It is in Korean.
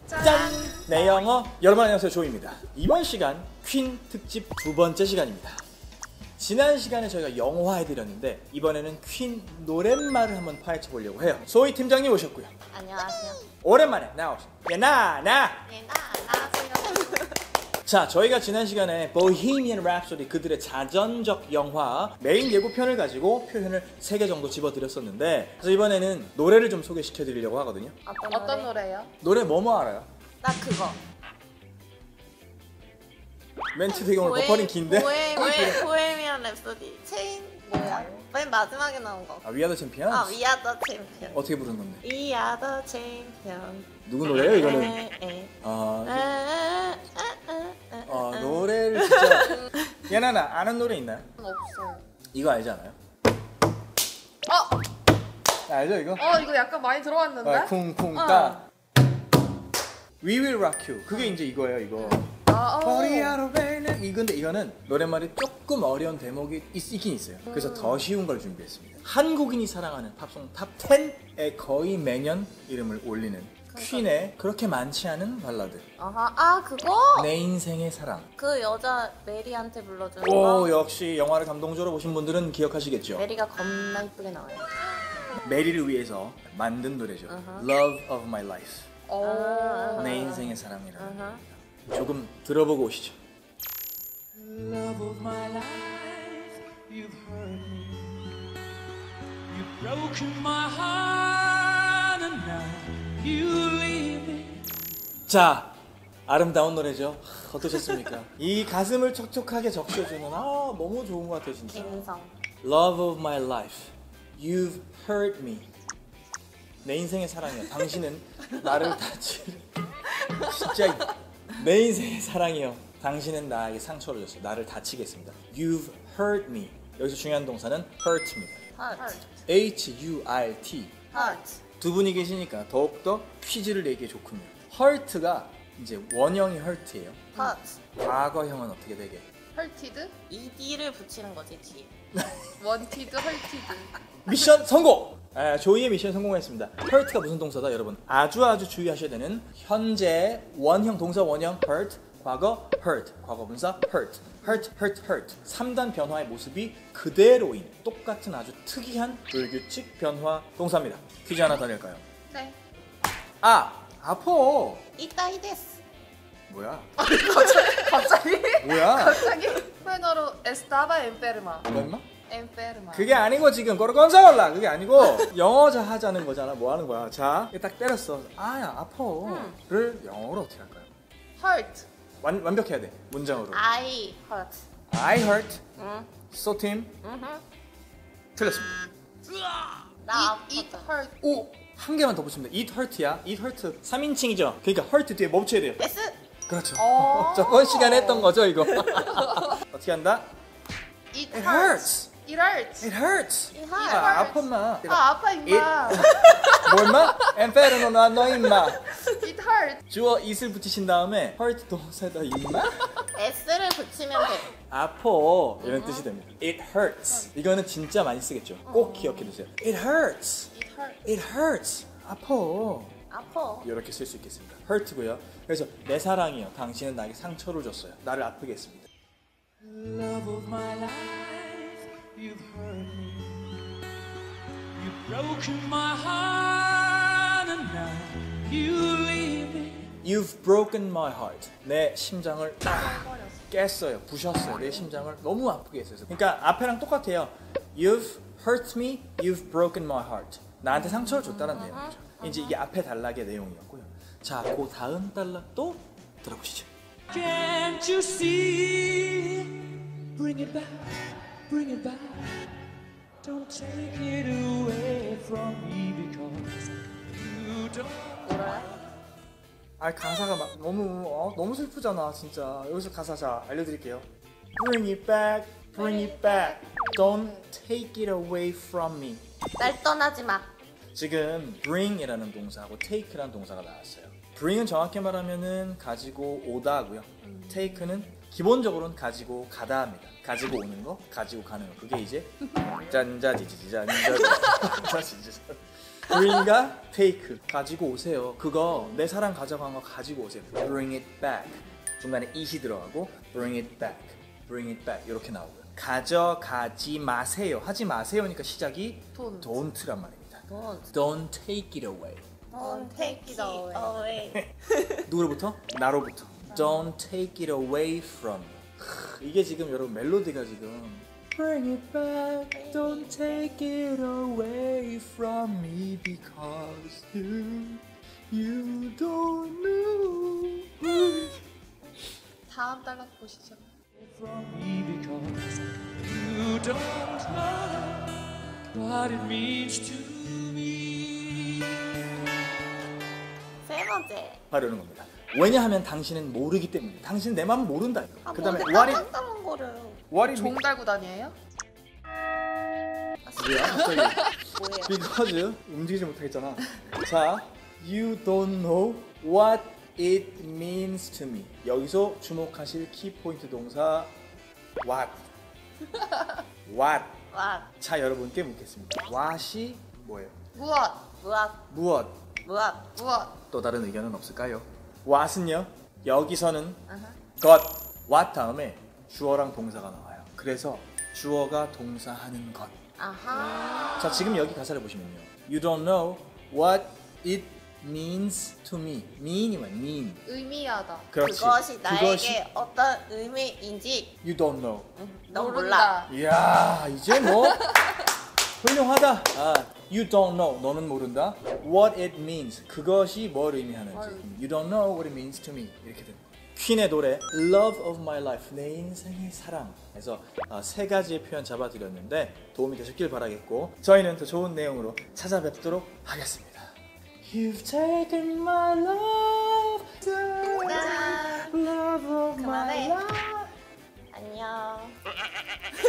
짠! 네, 영어. 여러분 안녕하세요, 조이입니다. 이번 시간 퀸 특집 두 번째 시간입니다. 지난 시간에 저희가 영화 해드렸는데 이번에는 퀸 노랫말을 한번 파헤쳐 보려고 해요. 소희 팀장님 오셨고요. 안녕하세요. 오랜만에 나오셨어요. 네, 나와세요. 자, 저희가 지난 시간에 보헤미안 랩소디 그들의 자전적 영화 메인 예고편을 가지고 표현을 3개 정도 집어드렸었는데, 그래서 이번에는 노래를 좀 소개시켜 드리려고 하거든요. 어떤 노래요? 노래 뭐뭐 알아요? 나 그거. 멘트 되게 오늘 버퍼링 긴데? 보헤미안 랩소디. 체인 뭐야? 맨 마지막에 나온 거. 아, We Are the Champions? 아, We Are the Champion. 어떻게 부르는 건데? We Are the Champion. 누구 노래예요 이거는? 노래를 진짜 예나나 아는 노래 있나요? 없어요. 이거 알지 않아요? 알죠 이거? 이거 약간 많이 들어왔는데? 쿵쿵 따 We Will Rock You 그게 이제 이거예요 이거. 이건데 이거는 노랫말이 조금 어려운 대목이 있긴 있어요. 그래서 더 쉬운 걸 준비했습니다. 한국인이 사랑하는 팝송 탑 10에 거의 매년 이름을 올리는 퀸의 그렇게 많지 않은 발라드. 그거? 내 인생의 사랑. 그 여자 메리한테 불러주는 오, 거. 역시 영화를 감동적으로 보신 분들은 기억하시겠죠. 메리가 겁나 이쁘게 나와요. 메리를 위해서 만든 노래죠. Love of My Life. 내 인생의 사랑이라는 노래입니다. 조금 들어보고 오시죠. Love of my life, you've hurt me. You've broken my heart and now you leave me. 자, 아름다운 노래죠. 어떠셨습니까? 이 가슴을 촉촉하게 적셔주는 너무 좋은 것 같아요 진짜. 김성. Love of my life, you've hurt me. 내 인생의 사랑이야. 당신은 나를 다치게. 진짜 내 인생의 사랑이요. 당신은 나에게 상처를 줬어요. 나를 다치게 했습니다. You've hurt me. 여기서 중요한 동사는 hurt입니다. H-U-R-T. Hurt. 두 분이 계시니까 더욱더 퀴즈를 내기에 좋군요. hurt가 이제 원형이 hurt예요. Hurt. 과거형은 어떻게 되게? 헐티드? ED를 붙이는 거지, 뒤에. 원티드, 헐티드. 미션 성공! 조이의 미션 성공했습니다. hurt가 무슨 동사다 여러분? 아주 주의하셔야 되는 현재 원형 동사 원형 hurt, 과거 hurt, 과거 분사 hurt, hurt. 3단 변화의 모습이 그대로인 똑같은 아주 특이한 불규칙 변화 동사입니다. 퀴즈 하나 더 낼까요? 네. 아파. 이따이 데스. 뭐야? 갑자기? 뭐야? 갑자기? Bueno, estaba enferma. 뭐 임마? enferma. 그게 아니고 지금 꼬르건사올라 그게 아니고 영어 하자는 거잖아. 뭐 하는 거야? 자, 딱 때렸어. 아파를 영어로 어떻게 할까요? hurt. 완벽해야 돼. 문장으로. I hurt. I hurt. 응. So Tim. 틀렸습니다. 나 It 아프다. hurt. 오! 한 개만 더 붙입니다. It hurt야. It hurt 3인칭이죠. 그러니까 hurt 뒤에 멈춰야 돼요. 데스. 그렇죠. 저번 시간에 했던 거죠, 이거. 어떻게 한다? It It hurts. hurts. It hurts. It hurts. It hurts. 아파 임마. 아파 임마. 뭐 임마? 엔페르노 너 임마. It hurts. 주어 it을 붙이신 다음에 hurt 동사다 임마? S를 붙이면 돼. 아파 이런 뜻이 됩니다. It hurts. 이거는 진짜 많이 쓰겠죠. 꼭 기억해 두세요. It hurts. It hurts. It hurts. 아파. 아파. 이렇게 쓸 수 있겠습니다. hurt고요. 그래서 내 사랑이요. 당신은 나에게 상처를 줬어요. 나를 아프게 했습니다. Love of my life, you've hurt me. You've broken my heart and now you leave me. You've broken my heart. 내 심장을 깼어요. 부셨어요. 내 심장을 너무 아프게 했어요. 그러니까 앞에랑 똑같아요. You've hurt me. You've broken my heart. 나한테 상처를 줬다는 내용이죠. 이제 이게 앞에 단락의 내용이었고요. 자, 그 다음 단락도 들어보시죠. Can't you see? Bring it back, bring it back. Don't take it away from me because you don't. 가사가 막 너무 슬프잖아 진짜. 여기서 가사 자 알려드릴게요. Bring it back, bring it back. Don't take it away from me. 날 떠나지 마. 지금 bring이라는 동사하고 take라는 동사가 나왔어요. bring은 정확히 말하면은 가지고 오다 하고요. take는 기본적으로는 가지고 가다 합니다. 가지고 오는 거, 가지고 가는 거. 그게 이제 짠자지지지 짠자지지지. bring가 take 가지고 오세요. 그거 내 사랑 가져간 거 가지고 오세요. bring it back. 중간에 it이 들어가고 bring it back 이렇게 나오고요. 가져가지 마세요. 하지 마세요니까 시작이 Don't. don't란 말입니다. Don't. Don't take it away. Don't take it away. 누구로부터? 나로부터. Don't take it away from me. 이게 지금 여러분 멜로디가 지금 Bring it back, don't take it away from me because you don't know 다음 단락 보시죠. from me because you don't know what it means to me. 세 번째. 바로 이런 겁니다. 왜냐하면 당신은 모르기 때문에. 당신은 내 마음을 모른다. 아, 그 다음에 뭔데 what it 따방따방거려요. means. 종 달고 다녀요? 뭐야 갑자기 뭐예요? because 움직이지 못하겠잖아. 자, you don't know what it means to me. 여기서 주목하실 키포인트 동사 what. 와, 자, 여러분께 묻겠습니다. what이 뭐예요? 무엇? 무엇? 무엇? 또 다른 의견은 없을까요? what은요, 여기서는 것, what 다음에 주어랑 동사가 나와요. 그래서 주어가 동사하는 것. 아하. 자, 지금 여기 가사를 보시면요. You don't know what it means to me. mean이 뭐야? mean. 의미하다. 그렇지. 그것이 나에게 어떤 의미인지 You don't know. 넌 몰라. 이야, 이제 뭐 훌륭하다. You don't know. 너는 모른다. What it means. 그것이 뭘 의미하는지. You don't know what it means to me. 이렇게 됩니다. 퀸의 노래 Love of My Life, 내 인생의 사랑. 그래서 세 가지의 표현 잡아드렸는데 도움이 되셨길 바라겠고, 저희는 더 좋은 내용으로 찾아뵙도록 하겠습니다. You've taken my love, 짠. love of my 그만해. life. 안녕.